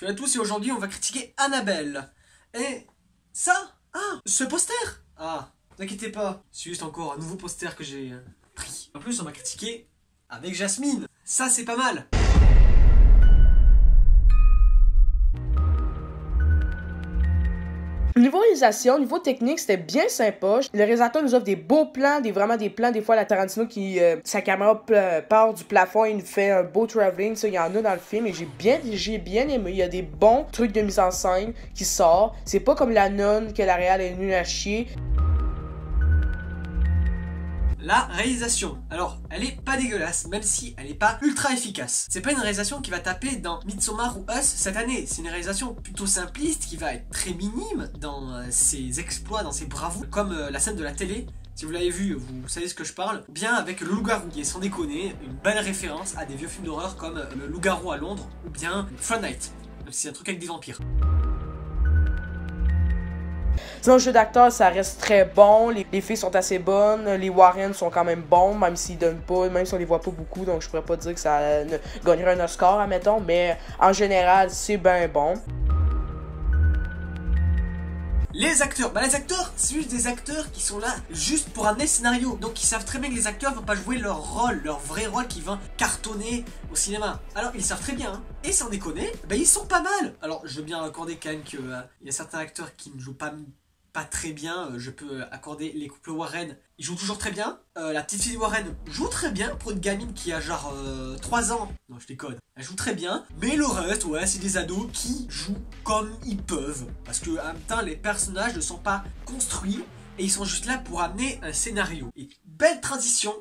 Salut à tous et aujourd'hui on va critiquer Annabelle. Et ça, ce poster. Ne vous inquiétez pas, c'est juste encore un nouveau poster que j'ai pris. En plus on va critiquer avec Jasmine. Ça c'est pas mal. Niveau réalisation, niveau technique, c'était bien sympa. Le réalisateur nous offre des beaux plans, vraiment des plans, des fois la Tarantino qui, sa caméra part du plafond et il nous fait un beau travelling, ça, il y en a dans le film et j'ai bien aimé. Il y a des bons trucs de mise en scène qui sortent. C'est pas comme La Nonne que la réal est nulle à chier. La réalisation, alors elle est pas dégueulasse, même si elle est pas ultra efficace. C'est pas une réalisation qui va taper dans Midsommar ou Us cette année. C'est une réalisation plutôt simpliste qui va être très minime dans ses exploits, dans ses bravoures, comme la scène de la télé. Si vous l'avez vu, vous savez ce que je parle. Ou bien avec le loup-garou, qui est sans déconner une belle référence à des vieux films d'horreur comme le loup-garou à Londres ou bien Fright Night, même si c'est un truc avec des vampires. Sinon, le jeu d'acteur, ça reste très bon. Les filles sont assez bonnes. Les Warren sont quand même bons, même s'ils donnent pas, même si on les voit pas beaucoup. Donc, je pourrais pas dire que ça gagnerait un Oscar, admettons. Mais en général, c'est bien bon. Les acteurs, les acteurs, c'est juste des acteurs qui sont là juste pour amener le scénario. Donc ils savent très bien que les acteurs vont pas jouer leur rôle, leur vrai rôle qui va cartonner au cinéma. Alors ils savent très bien, hein. Et sans déconner, ils sont pas mal. Alors je veux bien accorder quand même qu'il y a certains acteurs qui ne jouent pas très bien. Je peux accorder les couples Warren, ils jouent toujours très bien. La petite fille Warren joue très bien pour une gamine qui a genre 3 ans. Non, je déconne. Elle joue très bien. Mais le reste, ouais, c'est des ados qui jouent comme ils peuvent. Parce que en même temps, les personnages ne sont pas construits et ils sont juste là pour amener un scénario. Et belle transition.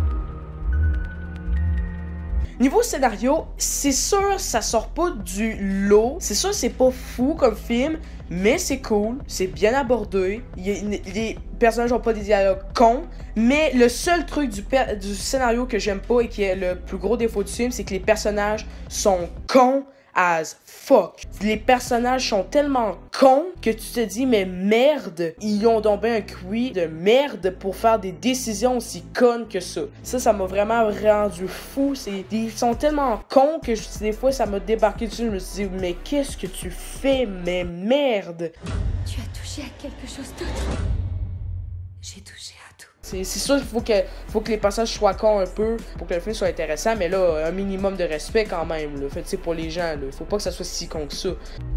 Niveau scénario, c'est sûr ça sort pas du lot. C'est sûr c'est pas fou comme film, mais c'est cool, c'est bien abordé. Les personnages ont pas des dialogues cons. Mais le seul truc du scénario que j'aime pas et qui est le plus gros défaut du film, c'est que les personnages sont cons as fuck. Les personnages sont tellement cons que tu te dis mais merde, ils ont donc bien un QI de merde pour faire des décisions aussi connes que ça. Ça m'a vraiment rendu fou. Ils sont tellement cons que des fois ça m'a débarqué dessus. Je me suis dit mais qu'est-ce que tu fais, mais merde. Tu as touché à quelque chose d'autre. J'ai touché à tout. C'est sûr qu'il faut que les passages soient cons un peu pour que le film soit intéressant, mais là, un minimum de respect quand même, là. Fait, pour les gens, là. Faut pas que ça soit si con que ça.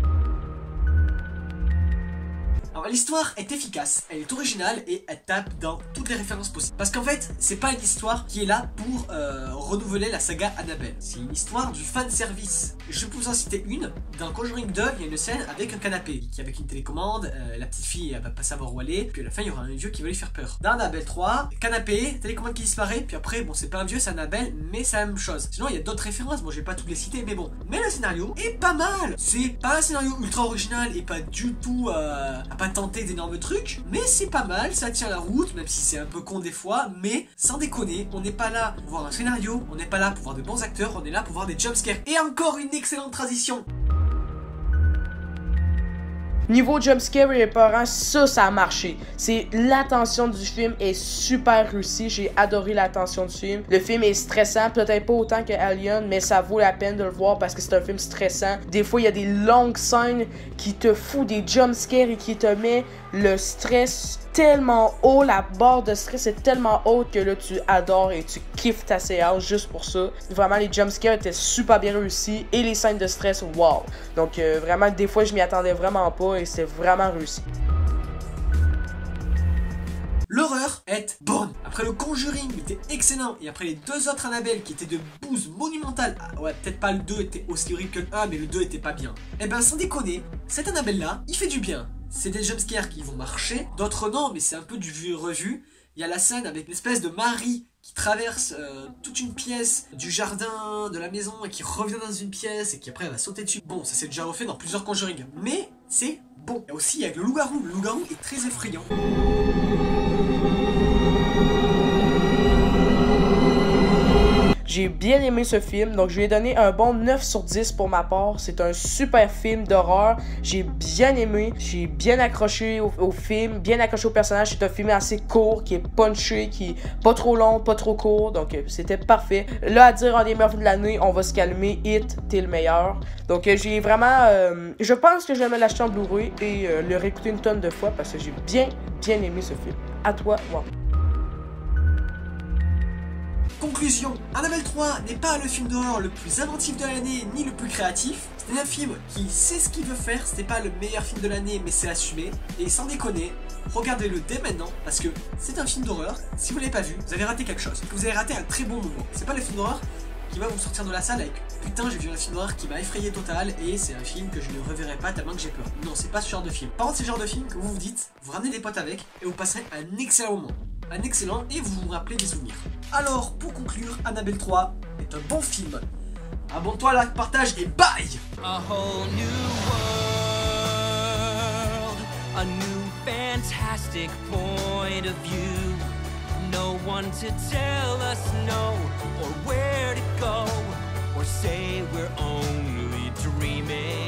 Alors l'histoire est efficace, elle est originale et elle tape dans toutes les références possibles. Parce qu'en fait, c'est pas une histoire qui est là pour renouveler la saga Annabelle. C'est une histoire du fanservice. Je peux vous en citer une. Dans Conjuring 2, il y a une scène avec un canapé, qui avec une télécommande, la petite fille elle va pas savoir où aller, puis à la fin il y aura un vieux qui va lui faire peur. Dans Annabelle 3, canapé, télécommande qui disparaît, puis après, bon c'est pas un vieux, c'est Annabelle, mais c'est la même chose. Sinon il y a d'autres références, bon je vais pas toutes les citer, mais bon. Mais le scénario est pas mal. C'est pas un scénario ultra original et pas du tout à pas tenter d'énormes trucs, mais c'est pas mal, ça tient la route, même si c'est un peu con des fois, mais sans déconner, on n'est pas là pour voir un scénario, on n'est pas là pour voir de bons acteurs, on est là pour voir des jumpscares. Et encore une excellente transition. Niveau jumpscare et les parents, ça a marché. L'attention du film est super réussie. J'ai adoré l'attention du film. Le film est stressant, peut-être pas autant que Alien, mais ça vaut la peine de le voir parce que c'est un film stressant. Des fois, il y a des longues scènes qui te foutent des jumpscares et qui te met le stress tellement haut, la barre de stress est tellement haute que là tu adores et tu kiffes ta séance juste pour ça. Vraiment les jumpscares étaient super bien réussis et les scènes de stress, wow. Donc vraiment des fois je m'y attendais vraiment pas et c'est vraiment réussi. L'horreur est bonne. Après le Conjuring était excellent et après les deux autres Annabelle qui étaient de bouse monumentale, ouais peut-être pas le 2 était aussi horrible que le 1 mais le 2 était pas bien. Et ben sans déconner, cet Annabelle là, il fait du bien. C'est des jumpscares qui vont marcher, d'autres non, mais c'est un peu du vu et revu. Il y a la scène avec une espèce de Marie qui traverse toute une pièce du jardin de la maison et qui revient dans une pièce et qui après va sauter dessus. Bon, ça s'est déjà refait dans plusieurs Conjuring, mais c'est bon. Et aussi avec le loup-garou. Le loup-garou est très effrayant. J'ai bien aimé ce film, donc je lui ai donné un bon 9 sur 10 pour ma part. C'est un super film d'horreur. J'ai bien aimé, j'ai bien accroché au film, bien accroché au personnage. C'est un film assez court, qui est punché, qui est pas trop long, pas trop court, donc c'était parfait. Là, à dire un des meilleurs films de l'année, on va se calmer. Hit, t'es le meilleur. Donc j'ai vraiment... je pense que je vais me l'acheter en Blu-ray et le réécouter une tonne de fois parce que j'ai bien aimé ce film. À toi, wow. Conclusion, Annabelle 3 n'est pas le film d'horreur le plus inventif de l'année ni le plus créatif. C'est un film qui sait ce qu'il veut faire, c'était pas le meilleur film de l'année mais c'est assumé. Et sans déconner, regardez-le dès maintenant parce que c'est un film d'horreur. Si vous l'avez pas vu, vous avez raté quelque chose. Vous avez raté un très bon moment. C'est pas le film d'horreur qui va vous sortir de la salle avec putain j'ai vu un film d'horreur qui m'a effrayé total et c'est un film que je ne reverrai pas tellement que j'ai peur. Non, c'est pas ce genre de film. Par contre, c'est le genre de film que vous vous dites, vous ramenez des potes avec et vous passerez un excellent moment. Un excellent et vous vous rappelez des souvenirs. Alors pour conclure, Annabelle 3 est un bon film. Abonne-toi, like, partage et bye. A whole new world, a new fantastic point of view. No one to tell us no or where to go or say we're only dreaming.